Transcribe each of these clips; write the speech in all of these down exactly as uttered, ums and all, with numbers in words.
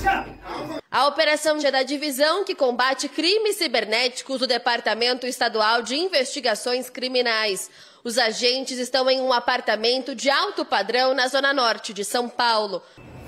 Polícia! A operação é da divisão que combate crimes cibernéticos do Departamento Estadual de Investigações Criminais. Os agentes estão em um apartamento de alto padrão na zona norte de São Paulo.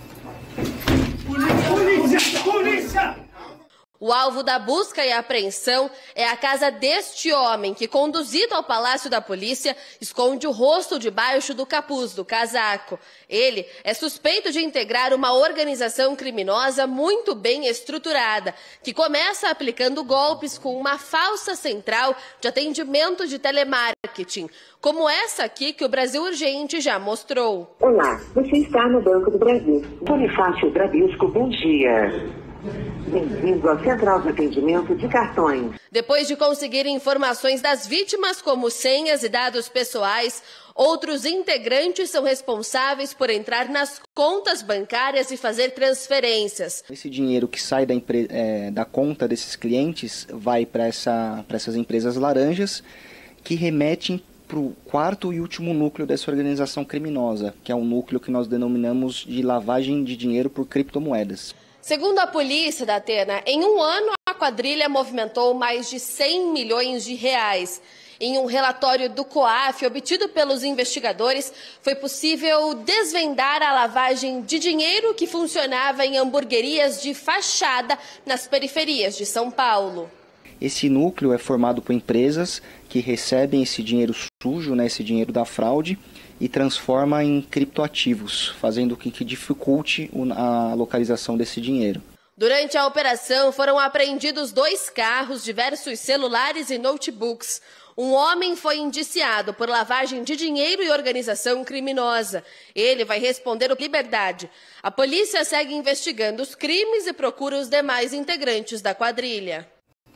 Polícia! Polícia! O alvo da busca e apreensão é a casa deste homem que, conduzido ao Palácio da Polícia, esconde o rosto debaixo do capuz do casaco. Ele é suspeito de integrar uma organização criminosa muito bem estruturada, que começa aplicando golpes com uma falsa central de atendimento de telemarketing, como essa aqui que o Brasil Urgente já mostrou. Olá, você está no Banco do Brasil. Bonifácio Bradesco, bom dia. Bem-vindo à Central de Atendimento de Cartões. Depois de conseguir informações das vítimas, como senhas e dados pessoais, outros integrantes são responsáveis por entrar nas contas bancárias e fazer transferências. Esse dinheiro que sai da, empre... é, da conta desses clientes vai para essa... para essas empresas laranjas, que remetem para o quarto e último núcleo dessa organização criminosa, que é um núcleo que nós denominamos de lavagem de dinheiro por criptomoedas. Segundo a polícia da Atena, em um ano a quadrilha movimentou mais de cem milhões de reais. Em um relatório do COAF obtido pelos investigadores, foi possível desvendar a lavagem de dinheiro que funcionava em hamburguerias de fachada nas periferias de São Paulo. Esse núcleo é formado por empresas que recebem esse dinheiro sujo, né, esse dinheiro da fraude, e transforma em criptoativos, fazendo com que dificulte a localização desse dinheiro. Durante a operação foram apreendidos dois carros, diversos celulares e notebooks. Um homem foi indiciado por lavagem de dinheiro e organização criminosa. Ele vai responder por liberdade. A polícia segue investigando os crimes e procura os demais integrantes da quadrilha.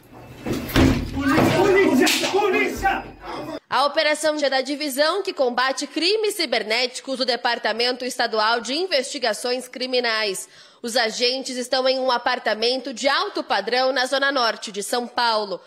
Polícia! Polícia! A operação é da divisão que combate crimes cibernéticos do Departamento Estadual de Investigações Criminais. Os agentes estão em um apartamento de alto padrão na zona norte de São Paulo.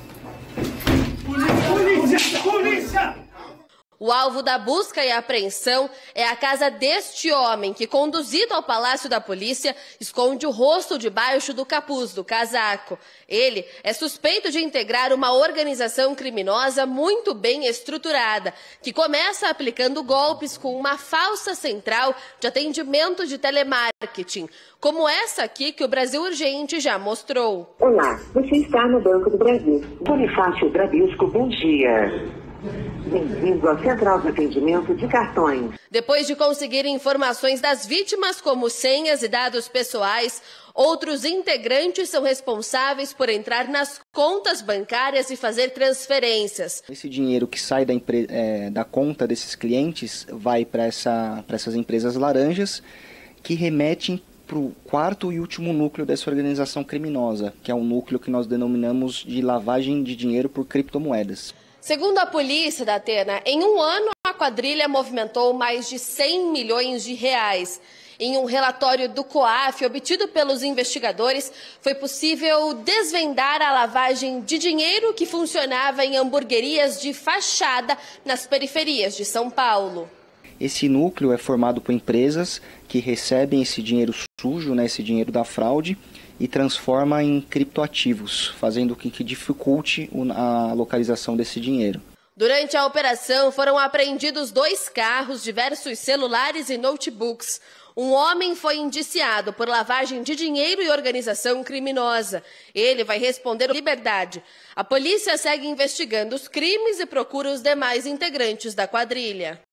Polícia! Polícia! O alvo da busca e apreensão é a casa deste homem que, conduzido ao Palácio da Polícia, esconde o rosto debaixo do capuz do casaco. Ele é suspeito de integrar uma organização criminosa muito bem estruturada, que começa aplicando golpes com uma falsa central de atendimento de telemarketing, como essa aqui que o Brasil Urgente já mostrou. Olá, você está no Banco do Brasil. Bonifácio Bradesco, bom dia. Bem-vindo à Central de Atendimento de Cartões. Depois de conseguir informações das vítimas, como senhas e dados pessoais, outros integrantes são responsáveis por entrar nas contas bancárias e fazer transferências. Esse dinheiro que sai da, empre... é, da conta desses clientes vai para essa... para essas empresas laranjas, que remetem para o quarto e último núcleo dessa organização criminosa, que é um núcleo que nós denominamos de lavagem de dinheiro por criptomoedas. Segundo a polícia da Atena, em um ano a quadrilha movimentou mais de cem milhões de reais. Em um relatório do COAF obtido pelos investigadores, foi possível desvendar a lavagem de dinheiro que funcionava em hamburguerias de fachada nas periferias de São Paulo. Esse núcleo é formado por empresas que recebem esse dinheiro sujo, né, esse dinheiro da fraude, e transforma em criptoativos, fazendo com que dificulte a localização desse dinheiro. Durante a operação foram apreendidos dois carros, diversos celulares e notebooks. Um homem foi indiciado por lavagem de dinheiro e organização criminosa. Ele vai responder por liberdade. A polícia segue investigando os crimes e procura os demais integrantes da quadrilha.